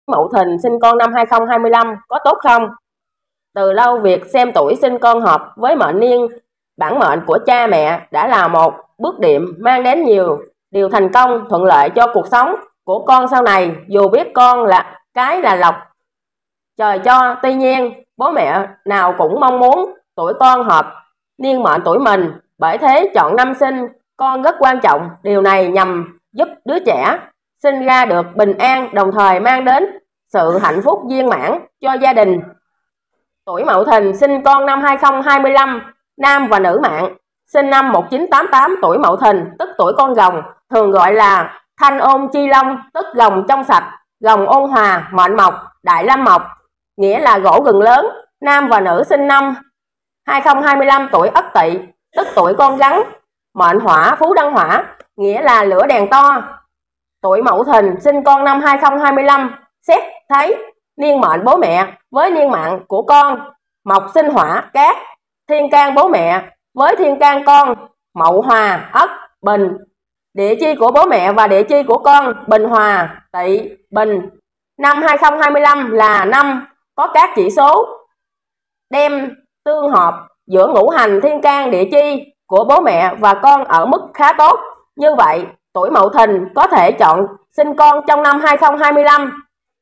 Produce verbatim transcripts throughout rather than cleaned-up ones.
Mậu Thìn sinh con năm hai không hai lăm có tốt không? Từ lâu việc xem tuổi sinh con hợp với mệnh niên bản mệnh của cha mẹ đã là một bước đệm mang đến nhiều điều thành công thuận lợi cho cuộc sống của con sau này. Dù biết con là cái là lộc trời cho, tuy nhiên bố mẹ nào cũng mong muốn tuổi con hợp niên mệnh tuổi mình, bởi thế chọn năm sinh con rất quan trọng. Điều này nhằm giúp đứa trẻ sinh ra được bình an, đồng thời mang đến sự hạnh phúc viên mãn cho gia đình. Tuổi Mậu Thìn sinh con năm hai không hai lăm, nam và nữ mạng, sinh năm một nghìn chín trăm tám mươi tám. Tuổi Mậu Thìn tức tuổi con rồng, thường gọi là thanh ôn chi long, tức rồng trong sạch, rồng ôn hòa, mệnh mộc, đại lâm mộc, nghĩa là gỗ gừng lớn. Nam và nữ sinh năm hai không hai lăm tuổi Ất Tỵ, tức tuổi con rắn, mệnh hỏa, phú đăng hỏa, nghĩa là lửa đèn to. Tuổi Mậu Thìn sinh con năm hai không hai lăm, xét thấy niên mệnh bố mẹ với niên mạng của con, mộc sinh hỏa cát, thiên can bố mẹ với thiên can con, Mậu hòa Ất Bình. Địa chi của bố mẹ và địa chi của con Bình Hòa Tỵ Bình. Năm hai không hai lăm là năm có các chỉ số đem tương hợp giữa ngũ hành thiên can địa chi của bố mẹ và con ở mức khá tốt. Như vậy, tuổi Mậu Thìn có thể chọn sinh con trong năm hai không hai lăm.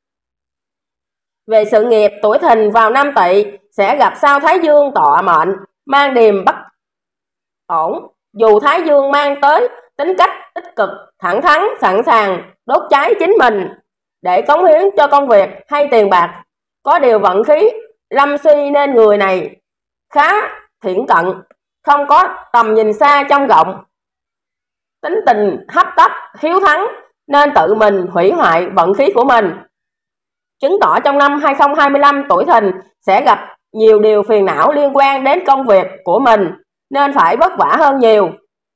Về sự nghiệp, tuổi Thìn vào năm Tỵ sẽ gặp sao Thái Dương tọa mệnh, mang điềm bất ổn. Dù Thái Dương mang tới tính cách tích cực, thẳng thắn, sẵn sàng đốt cháy chính mình để cống hiến cho công việc hay tiền bạc. Có điều vận khí lâm suy nên người này khá thiển cận, không có tầm nhìn xa trông rộng, tính tình hấp tấp, hiếu thắng nên tự mình hủy hoại vận khí của mình. Chứng tỏ trong năm hai không hai lăm tuổi Thìn sẽ gặp nhiều điều phiền não liên quan đến công việc của mình nên phải vất vả hơn nhiều.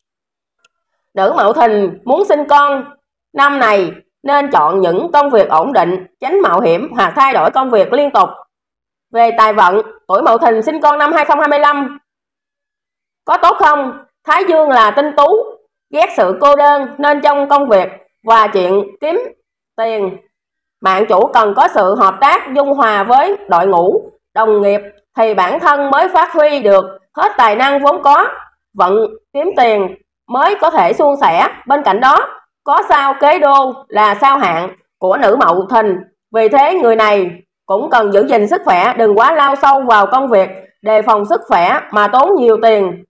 Nữ Mậu Thìn muốn sinh con năm này nên chọn những công việc ổn định, tránh mạo hiểm hoặc thay đổi công việc liên tục. Về tài vận, tuổi Mậu Thìn sinh con năm hai không hai lăm có tốt không? Thái Dương là tinh tú, ghét sự cô đơn nên trong công việc và chuyện kiếm tiền, mạng chủ cần có sự hợp tác dung hòa với đội ngũ đồng nghiệp thì bản thân mới phát huy được hết tài năng vốn có, vận kiếm tiền mới có thể suôn sẻ. Bên cạnh đó, có sao Kế Đô là sao hạn của nữ Mậu Thìn, vì thế người này cũng cần giữ gìn sức khỏe, đừng quá lao sâu vào công việc, đề phòng sức khỏe mà tốn nhiều tiền.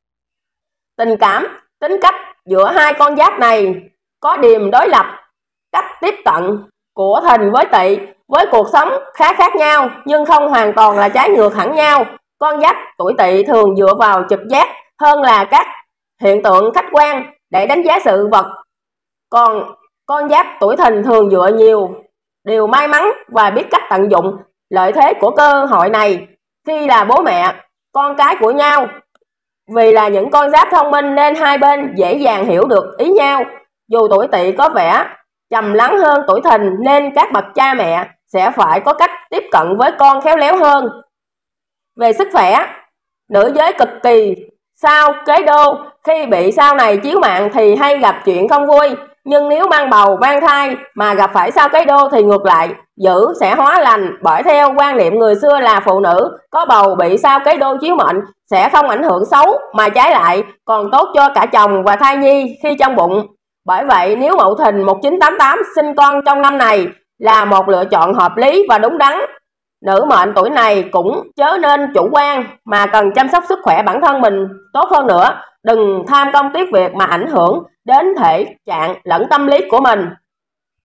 Tình cảm, tính cách giữa hai con giáp này có điểm đối lập. Cách tiếp cận của Thìn với Tỵ với cuộc sống khá khác nhau nhưng không hoàn toàn là trái ngược hẳn nhau. Con giáp tuổi Tỵ thường dựa vào trực giác hơn là các hiện tượng khách quan để đánh giá sự vật, còn con giáp tuổi Thìn thường dựa nhiều điều may mắn và biết cách tận dụng lợi thế của cơ hội này khi là bố mẹ con cái của nhau. Vì là những con giáp thông minh nên hai bên dễ dàng hiểu được ý nhau. Dù tuổi Tỵ có vẻ trầm lắng hơn tuổi Thìn nên các bậc cha mẹ sẽ phải có cách tiếp cận với con khéo léo hơn. Về sức khỏe, nữ giới cực kỳ sao Kế Đô khi bị sao này chiếu mạng thì hay gặp chuyện không vui, nhưng nếu mang bầu mang thai mà gặp phải sao Kế Đô thì ngược lại, dữ sẽ hóa lành. Bởi theo quan niệm người xưa là phụ nữ có bầu bị sao Kế Đô chiếu mệnh sẽ không ảnh hưởng xấu mà trái lại còn tốt cho cả chồng và thai nhi khi trong bụng. Bởi vậy nếu Mậu Thìn một nghìn chín trăm tám mươi tám sinh con trong năm này là một lựa chọn hợp lý và đúng đắn. Nữ mệnh tuổi này cũng chớ nên chủ quan mà cần chăm sóc sức khỏe bản thân mình tốt hơn nữa. Đừng tham công tiếc việc mà ảnh hưởng đến thể trạng lẫn tâm lý của mình.